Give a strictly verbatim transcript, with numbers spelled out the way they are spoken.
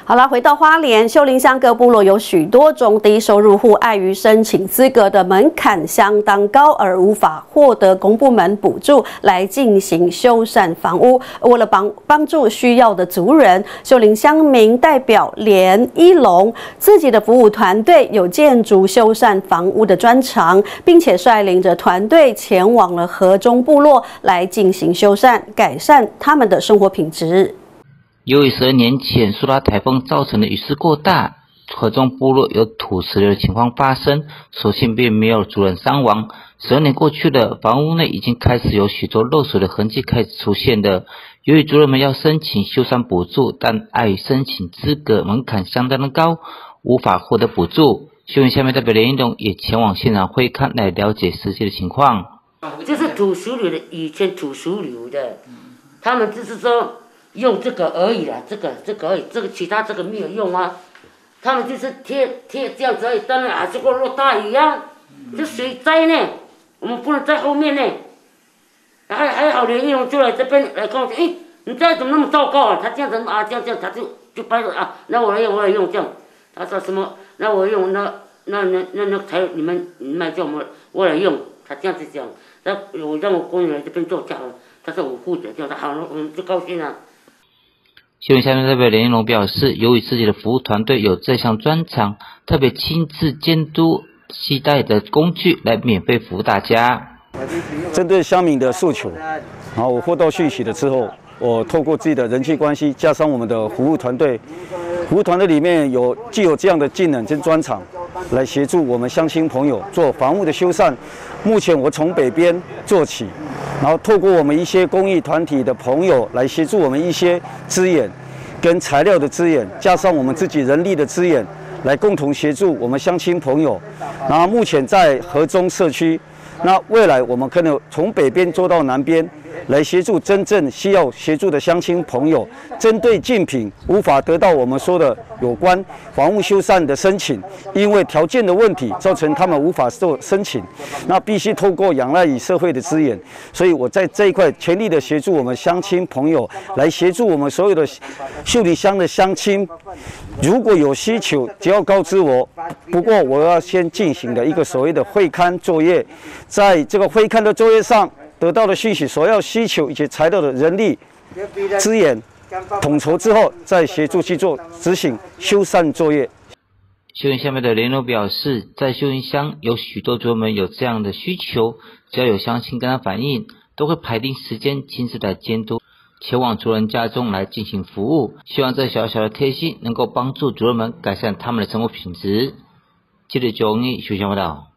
好了，回到花莲秀林乡各部落有许多中低收入户，碍于申请资格的门槛相当高，而无法获得公部门补助来进行修缮房屋。为了帮帮助需要的族人，秀林乡民代表连一龙自己的服务团队有建筑修缮房屋的专长，并且率领着团队前往了河中部落来进行修缮，改善他们的生活品质。 由于十二年前苏拉台风造成的雨势过大，河中部落有土石流的情况发生，所幸并没有族人伤亡。十二年过去了，房屋内已经开始有许多漏水的痕迹开始出现了。由于族人们要申请修缮补助，但碍于申请资格门槛相当的高，无法获得补助。秀林下面代表连一龙也前往现场会看来了解实际的情况。 这是土石流的，以前土石流的，他们就是说。用这个而已啦，这个这个而已，这个其他这个没有用啊。他们就是贴贴这样子而已，当然啊，这个落大雨啊，这水灾呢，我们不能在后面呢。还还好连一龙就来这边来跟我说，哎，你这怎么那么糟糕啊？他这样子啊，这样这样，他就就掰了啊，那我来用，我来用这样。他说什么？那我用那那那那那才你们你们叫我我来用，他这样子讲，那我让我工人来这边做假了，他说我负责，叫他好了，我们就高兴了。 秀林下面代表连一龙表示，由于自己的服务团队有这项专长，特别亲自监督携带的工具来免费服务大家。 针对乡民的诉求，然后我获到讯息了之后，我透过自己的人际关系，加上我们的服务团队，服务团队里面有既有这样的技能跟专长，来协助我们乡亲朋友做房屋的修缮。目前我从北边做起。然后透过我们一些公益团体的朋友来协助我们一些资源跟材料的资源，加上我们自己人力的资源，来共同协助我们乡亲朋友。然后目前在河中社区，那未来我们可能从北边做到南边，来协助真正需要协助的乡亲朋友，针对竞品无法得到我们说的有关房屋修缮的申请，因为条件的问题造成他们无法做申请，那必须透过仰赖于社会的资源，所以我在这一块全力的协助我们乡亲朋友，来协助我们所有的秀林乡的乡亲，如果有需求，只要告知我。不过我要先进行的一个所谓的会勘作业，在这个会勘的作业上。得到的讯息、所要需求以及材料的人力资源统筹之后，再协助去做执行修缮作业。 秀林下面的联络表示，在秀林乡有许多族人们有这样的需求，只要有乡亲跟他反映，都会排定时间亲自来监督，前往族人家中来进行服务。希望这小小的贴心能够帮助族人们改善他们的生活品质。记者九一秀林报道。